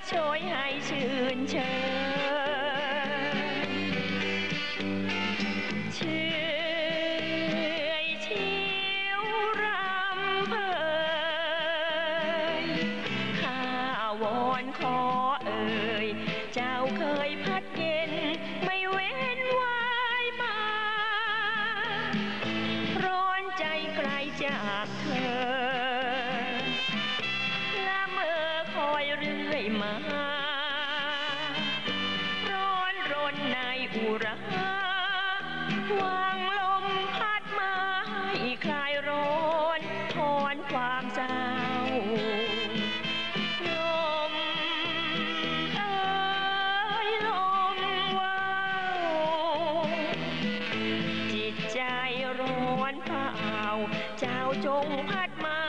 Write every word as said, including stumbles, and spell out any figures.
โชยให้ชื่นเชยชื่อยชิวรำเพยข้าวอนขอเอ่ยเจ้าเคยพัดเย็นไม่เว้นวายมาร้อนใจไกลจากเธอละเมอคอยเรื่อยมารอนรนในอุราวางลมพัดมาให้คลายร้อนถอนความเศร้าลมเอ่ยลมว่าวจิตใจร้อนเผาเจ้าจงพัดมา